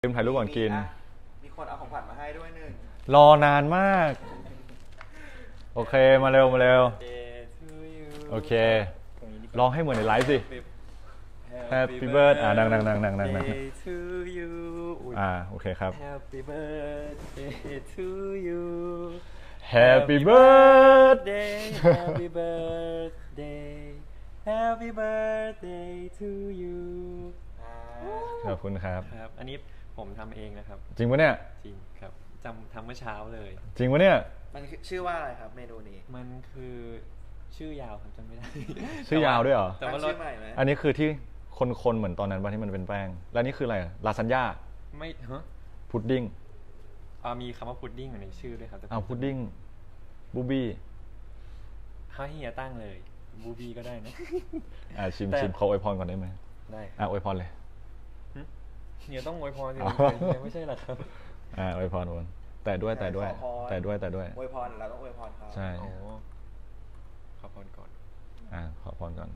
ลืมถ่ายรูปก่อนกินมีคนเอาของขวัญมาให้ด้วยหนึ่งรอนานมากโอเคมาเร็วมาเร็วโอเคลองให้เหมือนในไลฟ์สิ Happy birthday ดัง to you โอเคครับ Happy birthday to you Happy birthday Happy birthday Happy birthday to you ขอบคุณครับอันนี้ผมทำเองนะครับจริงปะเนี่ยจริงครับทำเมื่อเช้าเลยจริงปะเนี่ยมันชื่อว่าอะไรครับเมนูนี้มันคือชื่อยาวครับจำไม่ได้ชื่อยาวด้วยเหรอแต่ว่าชื่อใหม่ไหมอันนี้คือที่คนเหมือนตอนนั้นป่ะที่มันเป็นแป้งแล้วนี่คืออะไรลาซานญ่าไม่พุดดิ้งมีคำว่าพุดดิ้งอยู่ในชื่อด้วยครับพุดดิ้งบูบี้ให้เฮียตั้งเลยบูบี้ก็ได้นะชิมเขาอวยพรก่อนได้ไหมได้อวยพรเลยเฮียต้องอวยพรสิไม่ใช่หรอครับอวยพรแต่ด้วยอวยพรเราต้องอวยพรเขาใช่ขอพรก่อนขอพรก่อน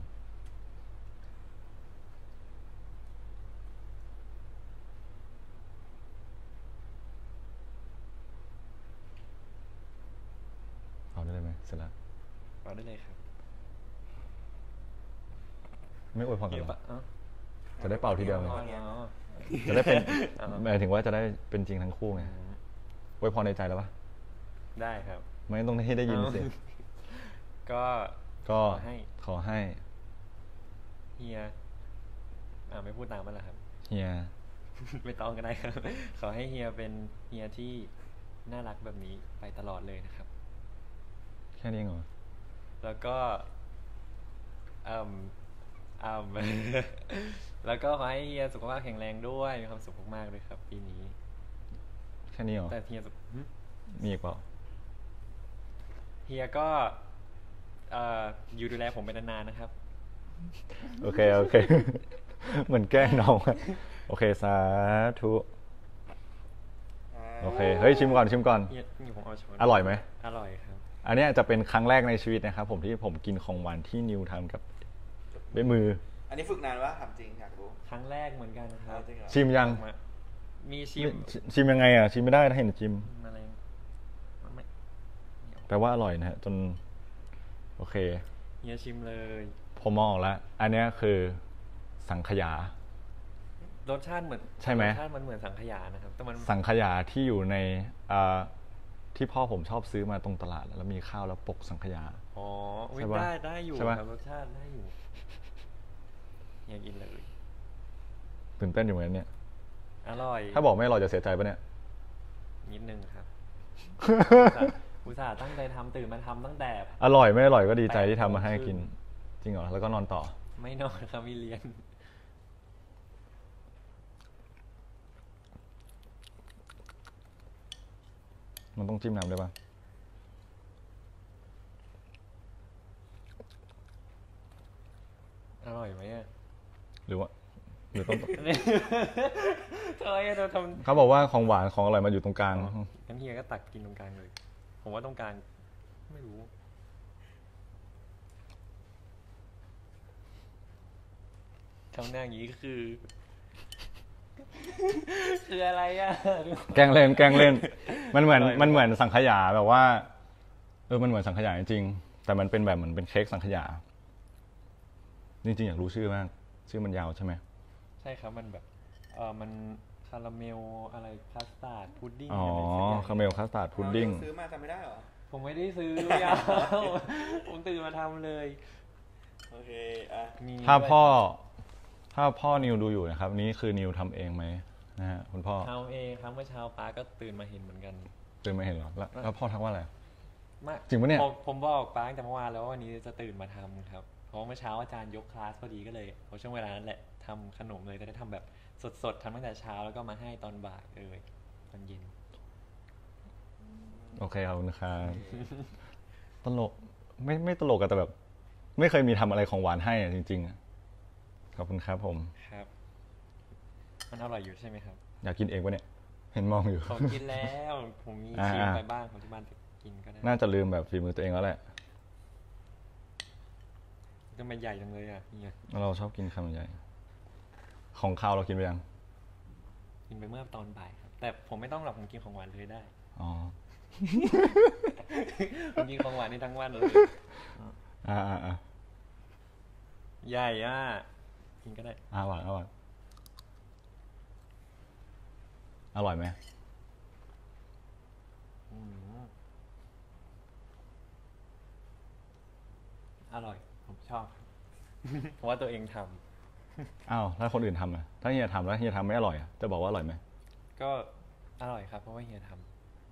เอาได้เลยไหมเสร็จแล้วเอาได้เลยครับไม่อวยพรกันหรอจะได้เป่าทีเดียวไงจะได้เป็นหมายถึงว่าจะได้เป็นจริงทั้งคู่ไงอวยพรในใจแล้วปะได้ครับไม่ต้องให้ได้ยินสิก็ขอให้เฮียไม่พูดตามมันละครับเฮียไม่ต้องก็ได้ครับขอให้เฮียเป็นเฮียที่น่ารักแบบนี้ไปตลอดเลยนะครับแค่นี้เหรอแล้วก็แล้วก็ขอให้เฮียสุขภาพแข็งแรงด้วยมีความสุขมากๆเลยครับปีนี้แค่นี้เหรอแต่เฮียมีอีกเปล่าเฮียก็อยู่ดูแลผมไปนานๆนะครับโอเคเหมือนแกล้งน้องโอเคสาธุโอเคเฮ้ยชิมก่อนอร่อยไหมอร่อยครับอันนี้จะเป็นครั้งแรกในชีวิตนะครับผมที่ผมกินของหวานที่นิวทำกับด้วยมืออันนี้ฝึกนานวะถามจริงอยากรู้ครั้งแรกเหมือนกันครับชิมยังมีชิมยังไงชิมไม่ได้ถ้าเห็นชิมแปลว่าอร่อยนะฮะจนโอเคเฮียชิมเลยผมมองออกแล้วอันนี้คือสังขยารสชาติเหมือนใช่ไหมรสชาติมันเหมือนสังขยานะครับแต่มันสังขยาที่อยู่ในที่พ่อผมชอบซื้อมาตรงตลาดแล้วมีข้าวแล้วปกสังขยาได้อยู่ครับรสชาติได้อยู่อยากกินเลยตื่นเต้นอยู่เหมือนเนี่ยอร่อยถ้าบอกไม่อร่อยจะเสียใจปะเนี่ยนิดนึงครับอุตส่าห์ตั้งใจทำตื่นมาทำตั้งแต่อร่อยไม่อร่อยก็ดีใจที่ทำมาให้กินจริงเหรอแล้วก็นอนต่อไม่นอนครับมีเรียนมันต้องจิ้มน้ำด้วยป่ะอร่อยไหมหรือต้องเขาบอกว่าของหวานของอร่อยมาอยู่ตรงกลางงั้นเฮียก็ตักกินตรงกลางเลยผมว่าตรงกลางไม่รู้ทำหน้าอย่างนี้คืออะไรแกล้งเล่นมันเหมือนสังขยาแบบว่ามันเหมือนสังขยาจริงๆแต่มันเป็นแบบเหมือนเป็นเค้กสังขยาจริงๆอยากรู้ชื่อมากชื่อมันยาวใช่ไหมใช่ครับมันแบบมันคาราเมลอะไรคัสตาร์ดพุดดิ้งคาราเมลคัสตาร์ดพุดดิ้งซื้อมาจำไม่ได้หรอผมไม่ได้ซื้อยาวผมตื่นมาทำเลยโอเคถ้าพ่อนิวดูอยู่นะครับนี่คือนิวทำเองไหมนะฮะคุณพ่อทำเองครับเมื่อเช้าป้าก็ตื่นมาเห็นเหมือนกันตื่นมาเห็นเหรอแล้วพ่อทักว่าอะไรไม่จริงปะเนี่ยผมบอกป้าตั้งแต่เมื่อวานแล้วว่าวันนี้จะตื่นมาทำครับเพราะเมื่อเช้าอาจารย์ยกคลาสพอดีก็เลยพอช่วงเวลานั้นแหละทำขนมเลยจะได้ทำแบบสดๆทำตั้งแต่เช้าแล้วก็มาให้ตอนบ่ายตอนเย็นโอเคขอบคุณครับตลกไม่ตลกแต่แบบไม่เคยมีทำอะไรของหวานให้จริงๆขอบคุณครับผมครับมันอร่อยอยู่ใช่ไหมครับอยากกินเองปะเนี่ยเห็นมองอยู่ผมกินแล้วผมมีชิมไปบ้างของที่บ้านกินก็ได้น่าจะลืมแบบฝีมือตัวเองแล้วแหละจะมาใหญ่จังเลยเนี่ยเราชอบกินคำใหญ่ของข้าวเรากินไปยังกินไปเมื่อตอนบ่ายครับแต่ผมไม่ต้องหรอกผมกินของหวานเลยได้อ๋อผมกินของหวานนี่ทั้งวันเลยอ่าใหญ่อ่ะกินก็ได้หวานอร่อยอร่อยไหมอืมอร่อยผมชอบ เพราะว่าตัวเองทำอ้าวถ้าคนอื่นทำอะถ้าเฮียทำแล้วเฮียทำไม่อร่อยอะจะบอกว่าอร่อยไหมก็อร่อยครับเพราะว่าเฮียท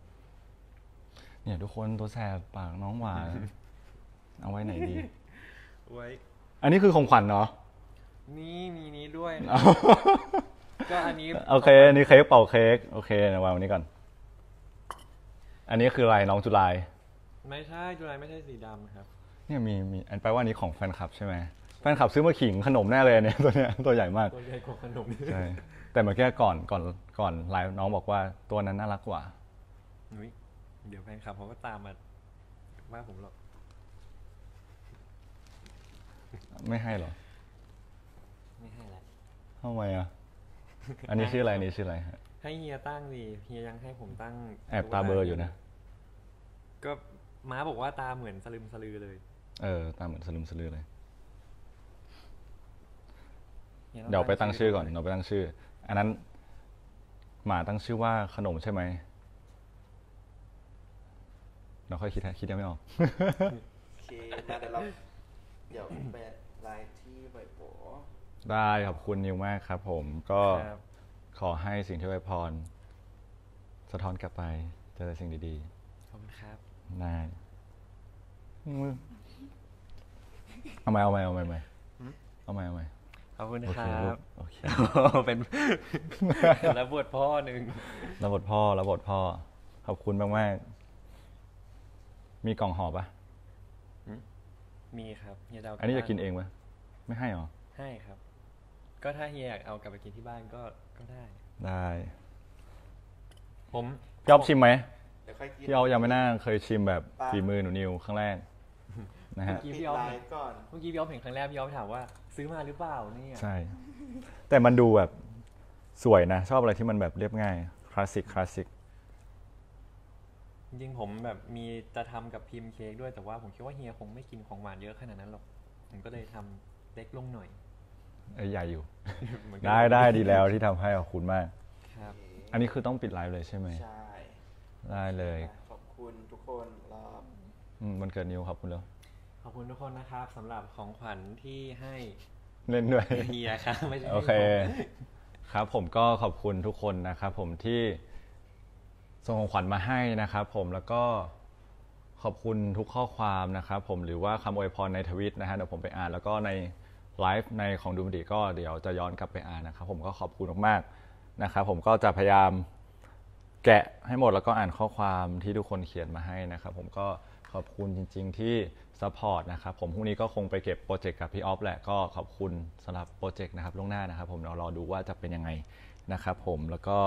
เนี่ยทุกคนตัวแสบปากน้องหวาน เอาไว้ไหนดีำไว้อันนี้คือของขวัญเนาะนี่มีนี้ด้วย ก็อันนี้โอเคอันนี้เค้กเป่าเค้กโอเคเดี๋ยววางวันนี้ก่อน อันนี้คืออะไรน้องจุลายไม่ใช่จุฬาไม่ใช่สีดำครับเนี่ยมีอันแปลว่าอันนี้ของแฟนคลับใช่ไหมแฟนคลับซื้อมาขิงขนมแน่เลยเนี่ยตัวเนี้ยตัวใหญ่มากตัวใหญ่กว่าขนมใช่แต่เมื่อกี้ก่อนไลฟ์น้องบอกว่าตัวนั้นน่ารักกว่านุ้ยเดี๋ยวแฟนคลับเขาก็ตามมาว่าผมหรอกไม่ให้หรอไม่ให้แล้วทำไมอ่ะอันนี้ชื่ออะไรอันนี้ชื่ออะไรฮะให้เฮียตั้งดิเฮียยังให้ผมตั้งแอบตาเบลออยู่นะก็ม้าบอกว่าตาเหมือนสลึมสลือเลยตามเหมือนสลึมสลือเลยฮีต้องเดี๋ยวไปตั้งชื่อก่อนเราไปตั้งชื่อ อันนั้นหมาตั้งชื่อว่าขนมใช่ไหมเราค่อยคิดยังไม่ออกโอเคนะเดี๋ยวไปไลน์ที่ใบโบได้ขอบคุณนิวมากครับผมก็ครับขอให้สิ่งที่ไว้พร สะท้อนกลับไปเจอแต่สิ่งดีขอบคุณครับๆได้เอาใหม่เอาใหม่ขอบคุณโอคเครัลูบกโอเคเป็น แล้วบวชพ่อหนึ่งรับบทพ่อขอบคุณมากๆมีกล่องห่อปะมีครับเฮียจะเอาอันนี้จะกินเองปะไม่ให้หรอให้ครับ ก็ถ้าเฮียอยากเอากลับไปกินที่บ้านก็ได้ได้ผมพี่อ๊อฟชิมไหมเดี๋ยวค่อยกินพี่อ๊อฟยังไม่น่าเคยชิมแบบฝีมือหนูนิวครั้งแรกนะฮะปิดไลน์ก่อนเมื่อกี้พี่อ๊อฟเห็นครั้งแรกพี่อ๊อฟถามว่า ซื้อมาหรือเปล่าเนี่ยใช่ แต่มันดูแบบสวยนะ ชอบอะไรที่มันแบบเรียบง่ายคลาสสิกจริงๆผมแบบมีจะทำกับพิมพ์เค้กด้วยแต่ว่าผมคิดว่าเฮียคงไม่กินของหวานเยอะขนาดนั้นหรอกผมก็เลยทำเล็กลงหน่อยใหญ่อยู่มันก็ได้ดีแล้วที่ทำให้ขอบคุณมากครับอันนี้คือต้องปิดไลฟ์เลยใช่ไหมใช่ได้เลยขอบคุณทุกคนรอบวันเกิดนิวขอบคุณแล้วขอบคุณทุกคนนะครับสำหรับของขวัญที่ให้เล่นด้วยเฮียครับไม่ใช่โอเคให้ผมครับผมก็ขอบคุณทุกคนนะครับผมที่ส่งของขวัญมาให้นะครับผมแล้วก็ขอบคุณทุกข้อความนะครับผมหรือว่าคำอวยพรในทวิตนะฮะเดี๋ยวผมไปอ่านแล้วก็ในไลฟ์ในของดูมันดีก็เดี๋ยวจะย้อนกลับไปอ่านนะครับผมก็ขอบคุณมากๆนะครับผมก็จะพยายามแกะให้หมดแล้วก็อ่านข้อความที่ทุกคนเขียนมาให้นะครับผมก็ขอบคุณจริงๆที่ซัพพอร์ตนะครับผมพรุ่งนี้ก็คงไปเก็บโปรเจกต์กับพี่ออฟแหละก็ขอบคุณสำหรับโปรเจกต์นะครับล่วงหน้านะครับผมเรารอดูว่าจะเป็นยังไงนะครับผมแล้วก็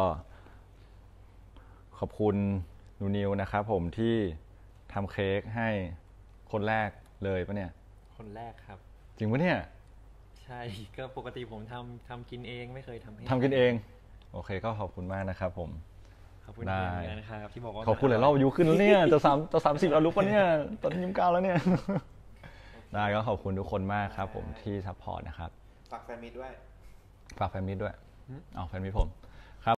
ขอบคุณนูนิวนะครับผมที่ทำเค้กให้คนแรกเลยปะเนี่ยคนแรกครับจริงปะเนี่ยใช่ก็ปกติผมทำกินเองไม่เคยทำให้ทำกินเอง โอเคก็ขอบคุณมากนะครับผมขอบคุณได้เฮียนะครับที่บอกว่าขอบคุณหลายรอบอายุขึ้นแล้วเนี่ยจะ30แล้วรู้ปะเนี่ยตอนนี้ยิ้มก้าวแล้วเนี่ย ได้ก็ขอบคุณทุกคนมากครับผมที่ซัพพอร์ตนะครับฝากแฟนมิตรด้วยฝากแฟนมิตรด้วยเอาแฟนมิตรผม